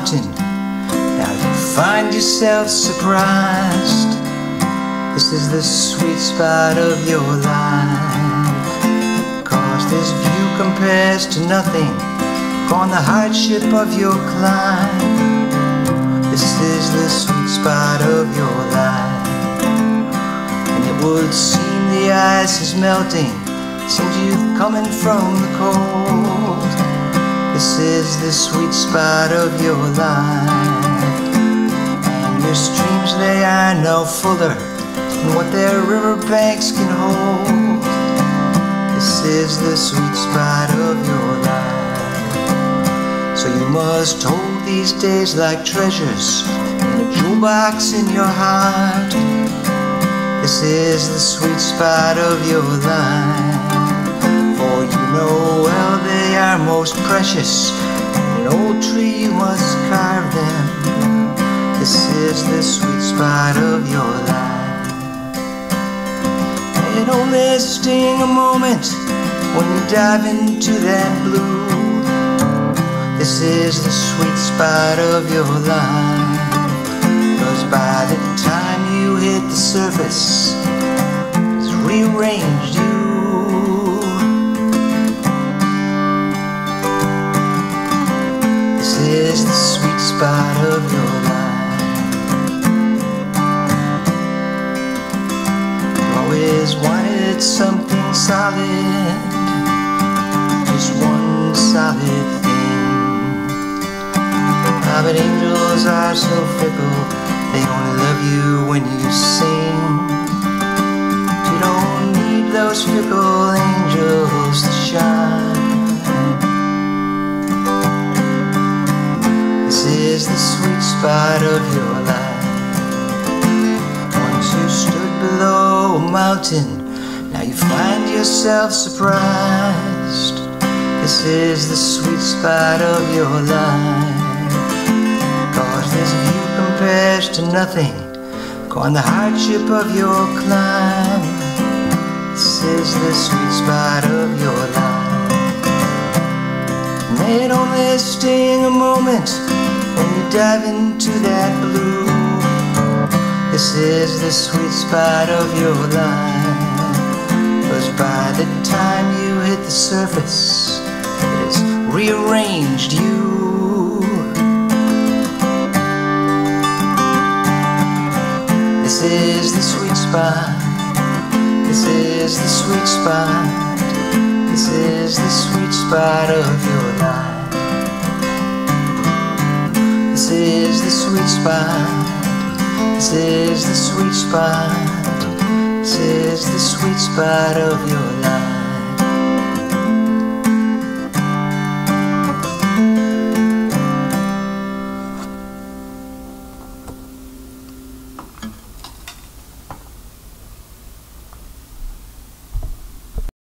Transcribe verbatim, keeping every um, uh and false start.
mountain. Now you find yourself surprised. This is the sweet spot of your life, 'cause this view compares to nothing on the hardship of your climb. This is the sweet spot of your life, and it would seem the ice is melting, seems you've coming from the cold. This is the sweet spot of your life, and your streams, they are no fuller than what their riverbanks can hold. This is the sweet spot of your life. So you must hold these days like treasures in a jewel box in your heart. This is the sweet spot of your life, for you know well they are most precious. In an old tree you must carve them. This is the sweet spot of your life. It only sting a moment when you dive into that blue. This is the sweet spot of your life, 'cause by the time you hit the surface, it's rearranged you. This is the sweet spot of your life. You always wanted something solid, just one solid thing. Ah, but angels are so fickle, they only love you when you sing. You don't need those fickle angels to shine. This is the sweet spot of your life. Once you stood below a mountain, now you find yourself surprised. This is the sweet spot of your life, 'cause this view compares to nothing on the hardship of your climb. This is the sweet spot of your life. May it only sting a moment when you dive into that blue. This is the sweet spot of your life, 'cause by the time you hit the surface, it's rearranged you. This is the sweet spot. This is the sweet spot. This is the sweet spot of your life. This is the sweet spot. This is the sweet spot. This is the sweet spot of your life.